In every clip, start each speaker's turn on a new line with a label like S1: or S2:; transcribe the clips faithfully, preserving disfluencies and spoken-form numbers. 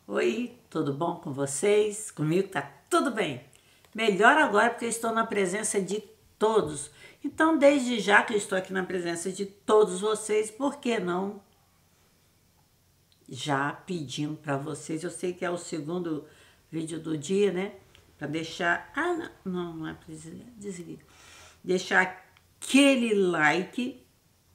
S1: Oi, tudo bom com vocês? Comigo tá tudo bem. Melhor agora porque eu estou na presença de todos. Então, desde já que eu estou aqui na presença de todos vocês, por que não já pedindo para vocês? Eu sei que é o segundo vídeo do dia, né? Para deixar. Ah, não, não, não é para desligar. Deixar aquele like.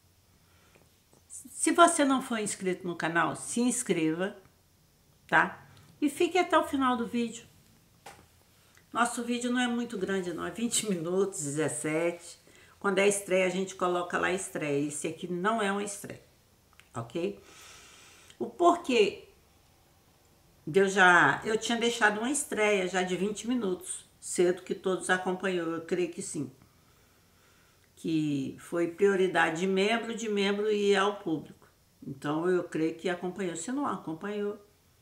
S1: Se você não for inscrito no canal, se inscreva, tá? E fique até o final do vídeo. Nosso vídeo não é muito grande não, é vinte minutos, dezessete. Quando é estreia, a gente coloca lá estreia. Esse aqui não é uma estreia, ok? O porquê eu já... Eu tinha deixado uma estreia já de vinte minutos, cedo que todos acompanhou, eu creio que sim. Que foi prioridade de membro, de membro e ao público. Então, eu creio que acompanhou. Se não acompanhou,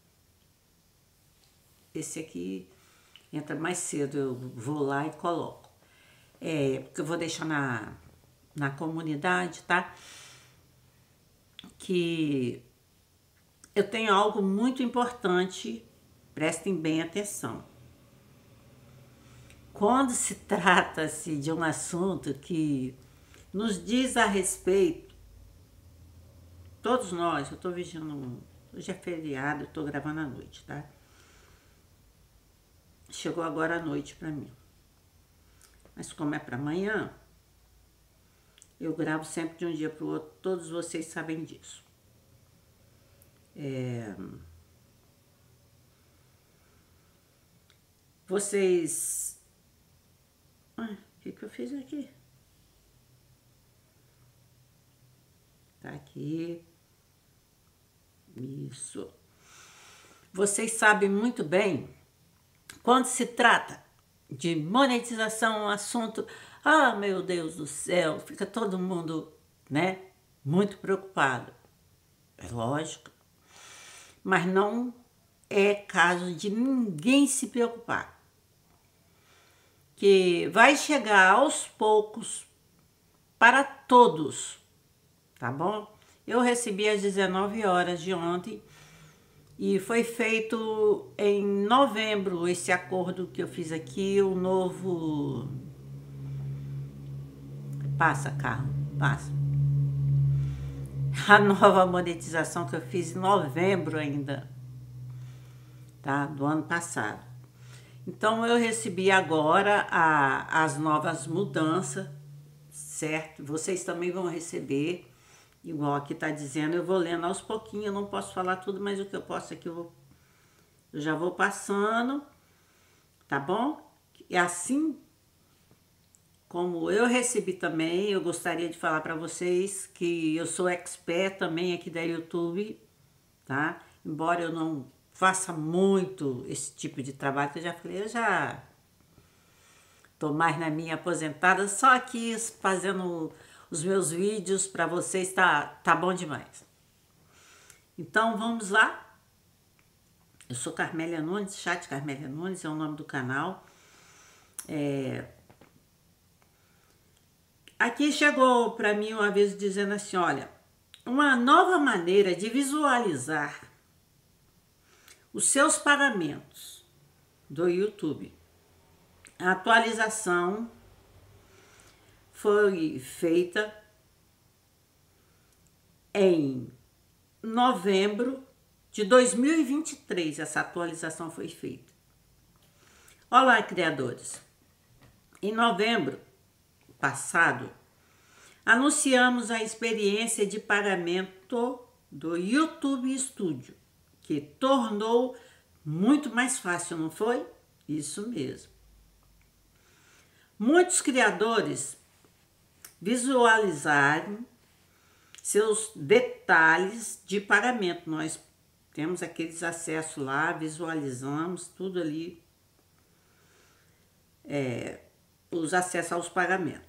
S1: esse aqui entra mais cedo, eu vou lá e coloco. É, porque eu vou deixar na, na comunidade, tá? Que eu tenho algo muito importante, prestem bem atenção. Quando se trata-se de um assunto que nos diz a respeito, todos nós, eu tô vigiando, hoje é feriado, eu tô gravando à noite, tá? Chegou agora à noite pra mim. Mas como é para amanhã, eu gravo sempre de um dia para o outro, todos vocês sabem disso. É... Vocês... Ah, o que, que eu fiz aqui? Tá aqui. Isso. Vocês sabem muito bem, quando se trata de monetização, um assunto... Ah, meu Deus do céu, fica todo mundo, né, muito preocupado. É lógico. Mas não é caso de ninguém se preocupar. Que vai chegar aos poucos para todos, tá bom? Eu recebi às dezenove horas de ontem e foi feito em novembro esse acordo que eu fiz aqui, o novo... Passa, carro, passa. A nova monetização que eu fiz em novembro ainda, tá? Do ano passado. Então, eu recebi agora a, as novas mudanças, certo? Vocês também vão receber, igual aqui tá dizendo, eu vou lendo aos pouquinhos, eu não posso falar tudo, mas o que eu posso aqui eu, vou, eu já vou passando, tá bom? E assim como eu recebi também, eu gostaria de falar para vocês que eu sou expert também aqui da YouTube, tá? Embora eu não faça muito esse tipo de trabalho, que eu já falei, eu já tô mais na minha aposentada, só aqui fazendo os meus vídeos para vocês, tá, tá bom demais. Então, vamos lá. Eu sou Carmélia Nunes, Chat Carmélia Nunes é o nome do canal. É... Aqui chegou para mim um aviso dizendo assim, olha, uma nova maneira de visualizar os seus pagamentos do YouTube. A atualização foi feita em novembro de dois mil e vinte e três, essa atualização foi feita. Olá, criadores. Em novembro passado, anunciamos a experiência de pagamento do YouTube Studio, que tornou muito mais fácil, não foi? Isso mesmo. Muitos criadores visualizaram seus detalhes de pagamento. Nós temos aqueles acessos lá, visualizamos tudo ali, é, os acessos aos pagamentos,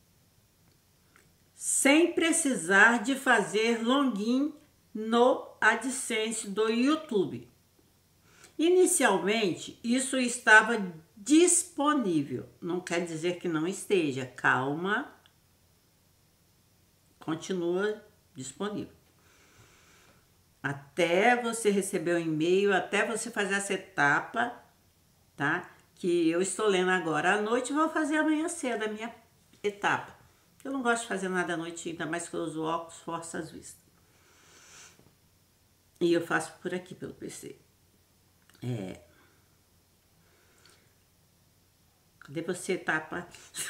S1: sem precisar de fazer login no AdSense do YouTube. Inicialmente, isso estava disponível, não quer dizer que não esteja, calma, continua disponível. até você receber o e-mail, até você fazer essa etapa, tá? Que eu estou lendo agora à noite e vou fazer amanhã cedo a minha etapa. Eu não gosto de fazer nada à noite, ainda mais que eu uso óculos, força as vistas. E eu faço por aqui, pelo P C. É... Cadê você, etapa?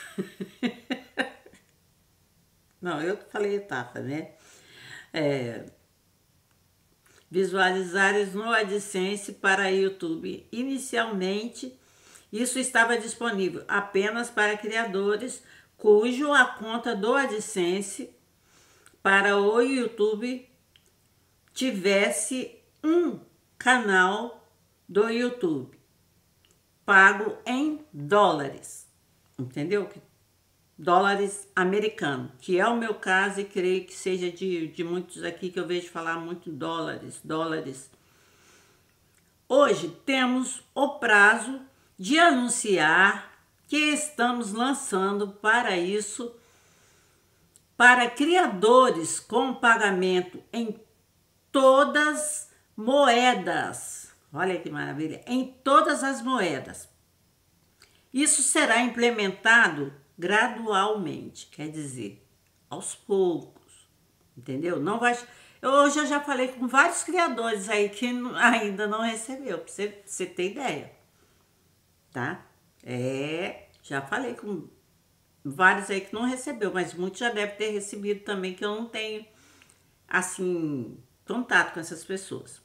S1: Não, eu falei etapa, né? É... Visualizares no AdSense para YouTube. Inicialmente, isso estava disponível apenas para criadores cujo a conta do AdSense para o YouTube tivesse um canal do YouTube pago em dólares, entendeu? Dólares americanos, que é o meu caso e creio que seja de, de muitos aqui que eu vejo falar muito dólares, dólares. Hoje temos o prazo de anunciar que estamos lançando para isso, para criadores com pagamento em todas moedas. Olha que maravilha, em todas as moedas. Isso será implementado gradualmente, quer dizer, aos poucos, entendeu? Não vai. Eu, hoje eu já falei com vários criadores aí que ainda não recebeu, pra você, pra você ter ideia, tá? É, já falei com vários aí que não recebeu, mas muitos já devem ter recebido também, que eu não tenho, assim, contato com essas pessoas.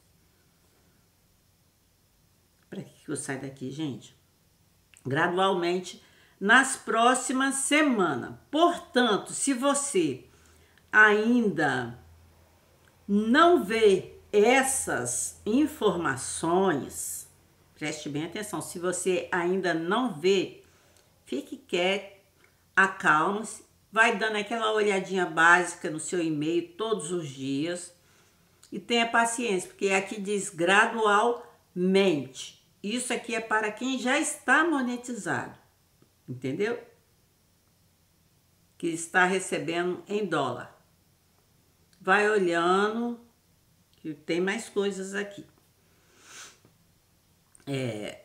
S1: Para que eu saio daqui, gente? Gradualmente, nas próximas semanas. Portanto, se você ainda não vê essas informações, preste bem atenção. Se você ainda não vê, fique quieto, acalme-se, vai dando aquela olhadinha básica no seu e-mail todos os dias e tenha paciência, porque aqui diz gradualmente. Isso aqui é para quem já está monetizado, entendeu? Que está recebendo em dólar. Vai olhando, que tem mais coisas aqui. É...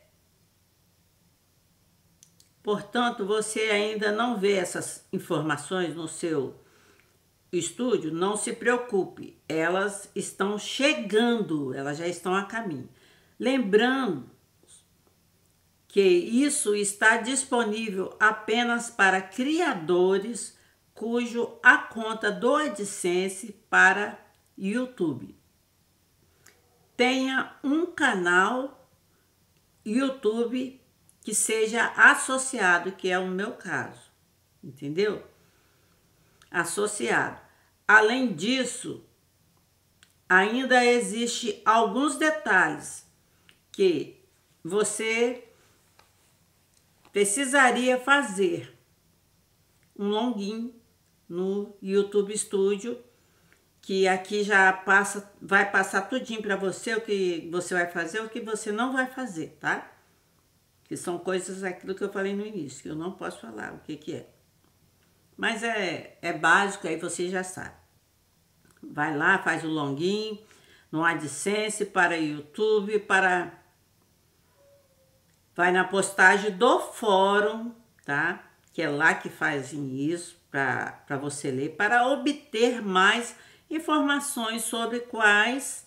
S1: Portanto, você ainda não vê essas informações no seu estúdio, não se preocupe, elas estão chegando, elas já estão a caminho. Lembrando que isso está disponível apenas para criadores cujo a conta do AdSense para YouTube tenha um canal YouTube que seja associado, que é o meu caso, entendeu? Associado. Além disso, ainda existe alguns detalhes que você precisaria fazer um login no YouTube Studio, que aqui já passa, vai passar tudinho para você o que você vai fazer, o que você não vai fazer, tá? Que são coisas aquilo que eu falei no início, que eu não posso falar o que que é. Mas é, é básico, aí você já sabe. Vai lá, faz o login no AdSense para YouTube, para... Vai na postagem do fórum, tá? Que é lá que fazem isso para você ler, para obter mais informações sobre quais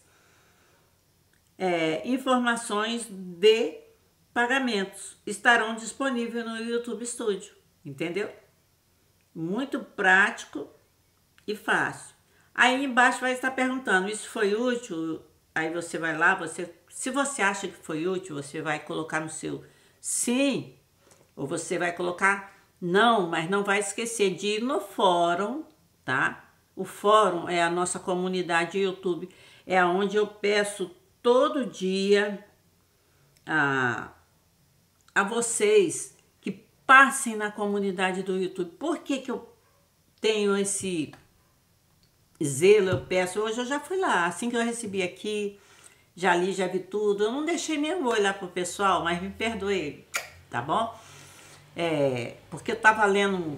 S1: é, informações de pagamentos estarão disponíveis no YouTube Studio, entendeu? Muito prático e fácil. Aí embaixo vai estar perguntando, isso foi útil? Aí você vai lá, você, se você acha que foi útil, você vai colocar no seu sim, ou você vai colocar não, mas não vai esquecer de ir no fórum, tá? O fórum é a nossa comunidade YouTube, é onde eu peço todo dia a, a vocês que passem na comunidade do YouTube. Por que que eu tenho esse zelo? Eu peço, hoje eu já fui lá, assim que eu recebi aqui, já li, já vi tudo. Eu não deixei mesmo olhar pro pessoal, mas me perdoe, tá bom? É, porque eu tava lendo,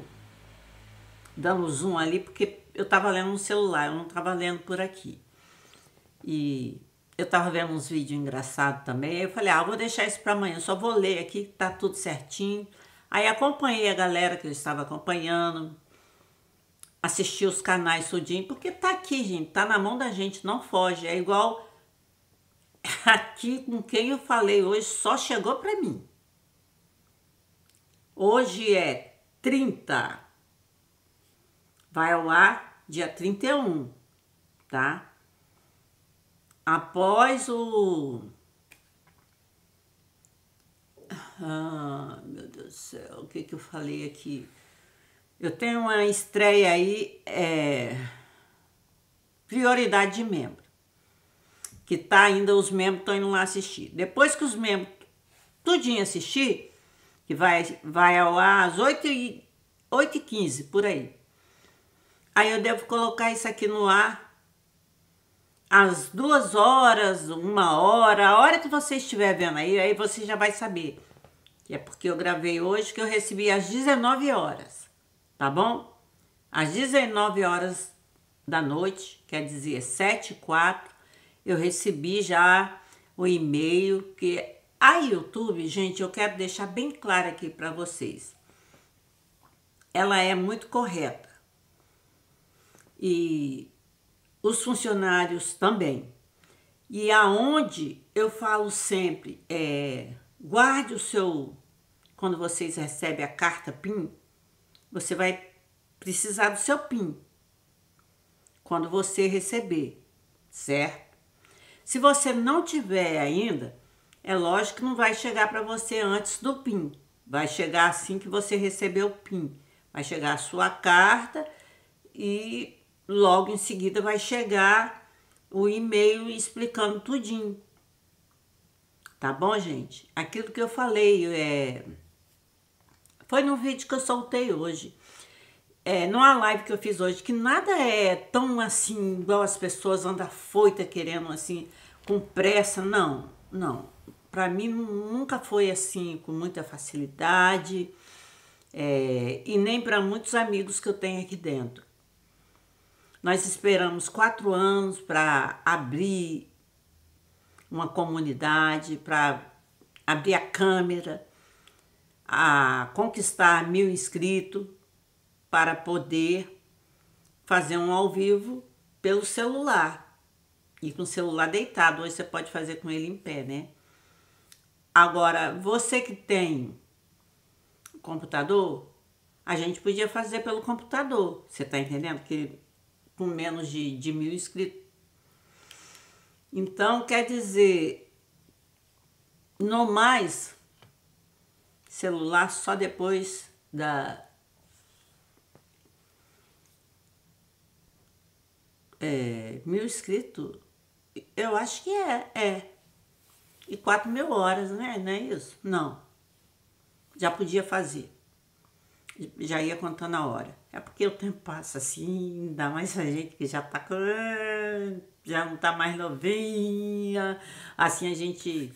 S1: dando zoom ali, porque eu tava lendo no celular, eu não tava lendo por aqui. E eu tava vendo uns vídeos engraçados também. Aí eu falei, ah, vou deixar isso para amanhã, só vou ler aqui, tá tudo certinho. Aí acompanhei a galera que eu estava acompanhando, assisti os canais tudinho, porque tá aqui, gente, tá na mão da gente, não foge. É igual aqui com quem eu falei hoje, só chegou para mim. Hoje é trinta, vai ao ar dia trinta e um, tá? Após o... Ah, meu Deus do céu, o que que eu falei aqui? Eu tenho uma estreia aí, é... prioridade de membro, que tá ainda, os membros estão indo lá assistir. Depois que os membros tudinho assistir, que vai, vai ao ar às oito e quinze, por aí. Aí eu devo colocar isso aqui no ar às duas horas, uma hora, a hora que você estiver vendo aí, aí você já vai saber. Que é porque eu gravei hoje, que eu recebi às dezenove horas, tá bom? Às dezenove horas da noite, quer dizer, sete e quatro, eu recebi já o e-mail, que a YouTube, gente, eu quero deixar bem claro aqui para vocês. Ela é muito correta. E os funcionários também. E aonde eu falo sempre, é, guarde o seu, quando vocês recebem a carta PIN, você vai precisar do seu PIN quando você receber, certo? Se você não tiver ainda, é lógico que não vai chegar para você antes do PIN, vai chegar assim que você receber o PIN, vai chegar a sua carta e logo em seguida vai chegar o e-mail explicando tudinho. Tá bom, gente? Aquilo que eu falei, é... foi no vídeo que eu soltei hoje. É, numa live que eu fiz hoje, que nada é tão assim, igual as pessoas andam afoita querendo assim, com pressa. Não, não. Pra mim nunca foi assim, com muita facilidade. É, e nem para muitos amigos que eu tenho aqui dentro. Nós esperamos quatro anos para abrir uma comunidade, para abrir a câmera, a conquistar mil inscritos, para poder fazer um ao vivo pelo celular. E com o celular deitado, hoje você pode fazer com ele em pé, né? Agora, você que tem computador, a gente podia fazer pelo computador. Você tá entendendo? Que com menos de, de mil inscritos. Então, quer dizer, no mais, celular só depois da... É, mil inscritos, eu acho que é, é. E quatro mil horas, né? Não é isso? Não. Já podia fazer. Já ia contando a hora. É porque o tempo passa assim, ainda mais a gente que já tá com... já não tá mais novinha. Assim a gente...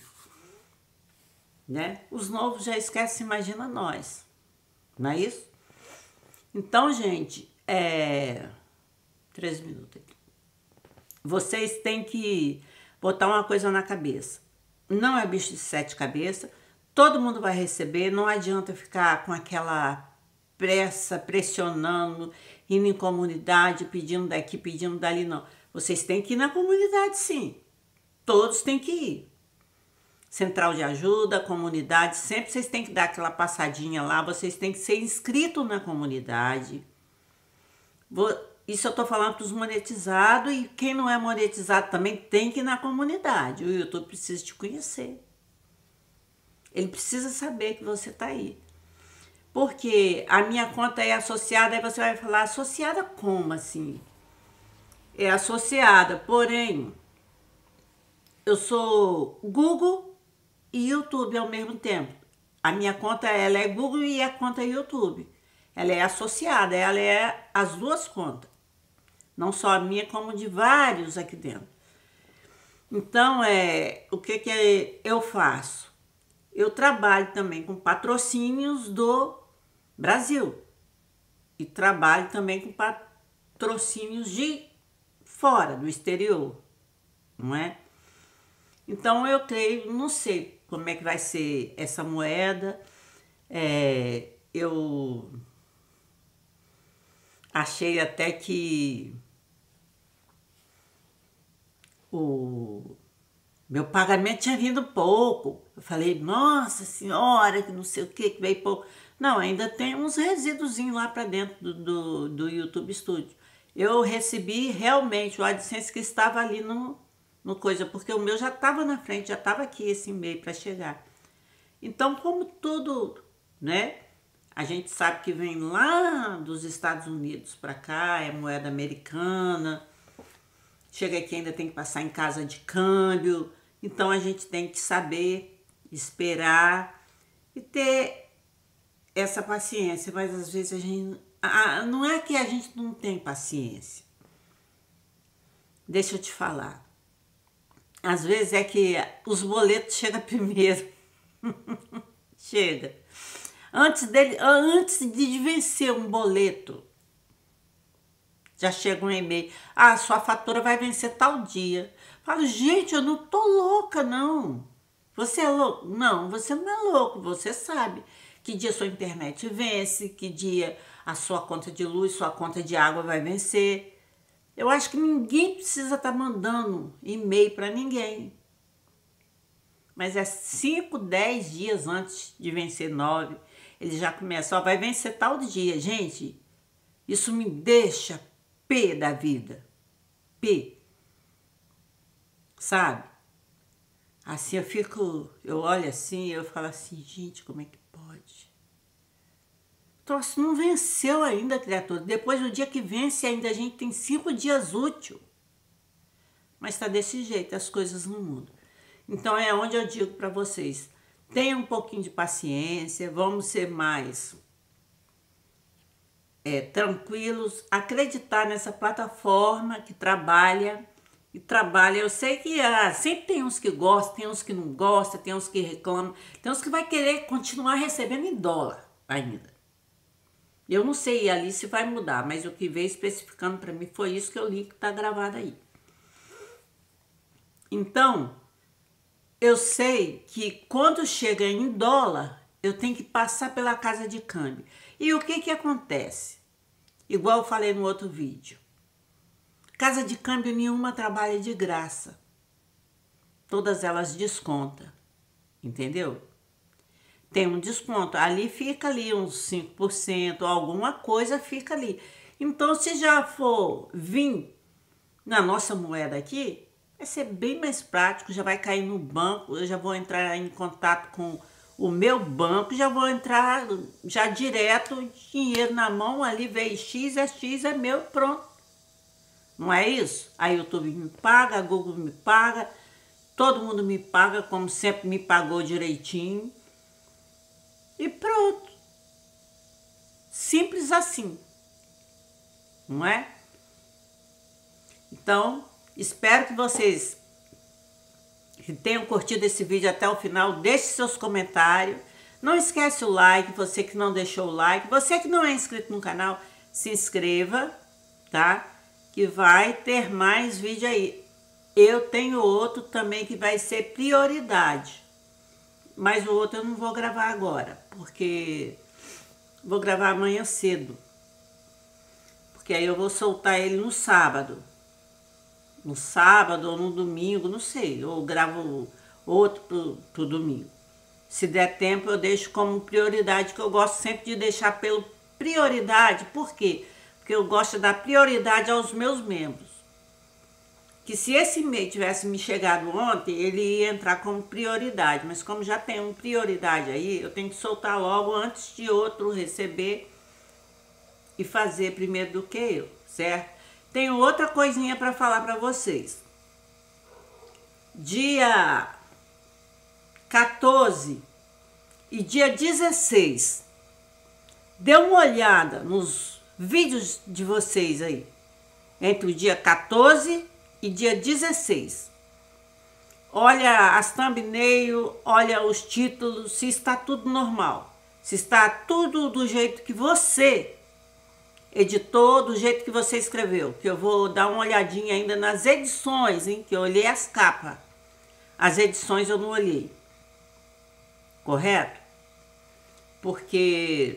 S1: né? Os novos já esquecem, imagina nós. Não é isso? Então, gente, é... três minutos aqui. Vocês têm que botar uma coisa na cabeça. Não é bicho de sete cabeças. Todo mundo vai receber. Não adianta ficar com aquela pressa, pressionando, indo em comunidade, pedindo daqui, pedindo dali, não. Vocês têm que ir na comunidade, sim. Todos têm que ir. Central de ajuda, comunidade, sempre vocês têm que dar aquela passadinha lá. Vocês têm que ser inscritos na comunidade. Vou... Isso eu tô falando para os monetizados, e quem não é monetizado também tem que ir na comunidade. O YouTube precisa te conhecer. Ele precisa saber que você tá aí. Porque a minha conta é associada, aí você vai falar, associada como assim? É associada, porém, eu sou Google e YouTube ao mesmo tempo. A minha conta, ela é Google e a conta é YouTube. Ela é associada, ela é as duas contas. Não só a minha, como de vários aqui dentro. Então, é, o que, que eu faço? Eu trabalho também com patrocínios do Brasil. E trabalho também com patrocínios de fora, do exterior. não é? Então eu creio, não sei como é que vai ser essa moeda. É, eu achei até que o meu pagamento tinha vindo pouco. Eu falei, nossa senhora, que não sei o que, que veio pouco. Não, ainda tem uns resíduozinhos lá para dentro do, do, do YouTube Studio. Eu recebi realmente o AdSense que estava ali no, no coisa, porque o meu já estava na frente, já estava aqui esse e-mail para chegar. Então, como tudo, né? A gente sabe que vem lá dos Estados Unidos para cá, é moeda americana. Chega aqui ainda tem que passar em casa de câmbio. Então a gente tem que saber esperar e ter essa paciência. Mas às vezes a gente... Ah, não é que a gente não tem paciência. Deixa eu te falar. Às vezes é que os boletos chegam primeiro. Chega. Antes, dele, antes de vencer um boleto, já chega um e-mail. Ah, sua fatura vai vencer tal dia. Falo, gente, eu não tô louca, não. Você é louco? Não, você não é louco. Você sabe que dia sua internet vence, que dia a sua conta de luz, sua conta de água vai vencer. Eu acho que ninguém precisa estar mandando e-mail para ninguém. Mas é cinco, dez dias antes de vencer nove. Ele já começa, ó, vai vencer tal dia. Gente, isso me deixa pé da vida. Pé. Sabe? Assim eu fico, eu olho assim e eu falo assim, gente, como é que pode? O troço não venceu ainda, criatura. Depois do dia que vence ainda a gente tem cinco dias úteis. Mas tá desse jeito, as coisas não mudam. Então é onde eu digo para vocês, tenham um pouquinho de paciência, vamos ser mais é, tranquilos, acreditar nessa plataforma que trabalha, e trabalha, eu sei que ah, sempre tem uns que gostam, tem uns que não gostam, tem uns que reclamam, tem uns que vai querer continuar recebendo em dólar ainda. Eu não sei ali se vai mudar, mas o que veio especificando para mim foi isso que eu li que está gravado aí. Então, eu sei que quando chega em dólar, eu tenho que passar pela casa de câmbio. E o que que acontece? Igual eu falei no outro vídeo. Casa de câmbio nenhuma trabalha de graça. Todas elas descontam, entendeu? Tem um desconto, ali fica ali uns cinco por cento, alguma coisa fica ali. Então, se já for vir na nossa moeda aqui, vai ser bem mais prático, já vai cair no banco, eu já vou entrar em contato com o meu banco, já vou entrar já direto, dinheiro na mão, ali veio X, é X, é meu, pronto. Não é isso? A YouTube me paga, a Google me paga, todo mundo me paga, como sempre me pagou direitinho. E pronto. Simples assim. Não é? Então, espero que vocês que tenham curtido esse vídeo até o final. Deixe seus comentários. Não esquece o like, você que não deixou o like. Você que não é inscrito no canal, se inscreva, tá? Que vai ter mais vídeo aí. Eu tenho outro também que vai ser prioridade. Mas o outro eu não vou gravar agora, porque vou gravar amanhã cedo. Porque aí eu vou soltar ele no sábado. No sábado ou no domingo, não sei. Ou gravo outro pro, pro domingo. Se der tempo eu deixo como prioridade, que eu gosto sempre de deixar pelo prioridade. Por quê? Porque eu gosto de dar prioridade aos meus membros. Que se esse e-mail tivesse me chegado ontem, ele ia entrar como prioridade. Mas como já tem uma prioridade aí, eu tenho que soltar logo antes de outro receber e fazer primeiro do que eu, certo? Tenho outra coisinha para falar para vocês. Dia quatorze e dia dezesseis, dê uma olhada nos vídeos de vocês aí, entre o dia quatorze e dia dezesseis. Olha as thumbnail, olha os títulos, se está tudo normal. Se está tudo do jeito que você editou do jeito que você escreveu, que eu vou dar uma olhadinha ainda nas edições, hein? Que eu olhei as capas. As edições eu não olhei. Correto? Porque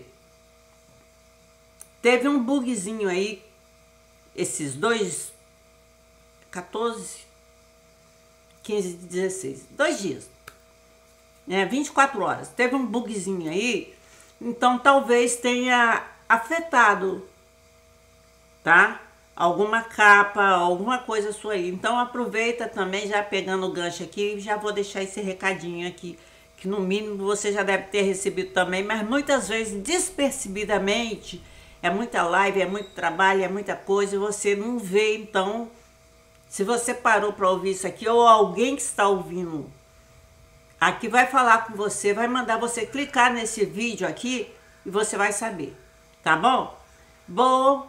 S1: teve um bugzinho aí, esses dois, quatorze, quinze, dezesseis, dois dias, né? vinte e quatro horas. Teve um bugzinho aí, então talvez tenha afetado, tá? Alguma capa, alguma coisa sua aí. Então aproveita também, já pegando o gancho aqui, já vou deixar esse recadinho aqui, que no mínimo você já deve ter recebido também, mas muitas vezes despercebidamente, é muita live, é muito trabalho, é muita coisa, e você não vê. Então, se você parou para ouvir isso aqui, ou alguém que está ouvindo aqui vai falar com você, vai mandar você clicar nesse vídeo aqui, e você vai saber, tá bom? Bom...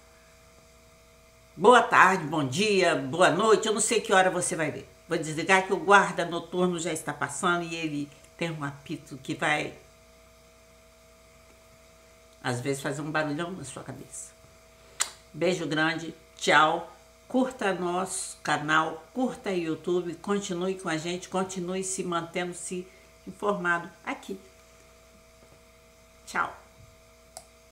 S1: Boa tarde, bom dia, boa noite, eu não sei que hora você vai ver. Vou desligar que o guarda noturno já está passando e ele tem um apito que vai, às vezes, fazer um barulhão na sua cabeça. Beijo grande, tchau. Curta nosso canal, curta o YouTube, continue com a gente, continue se mantendo-se informado aqui. Tchau.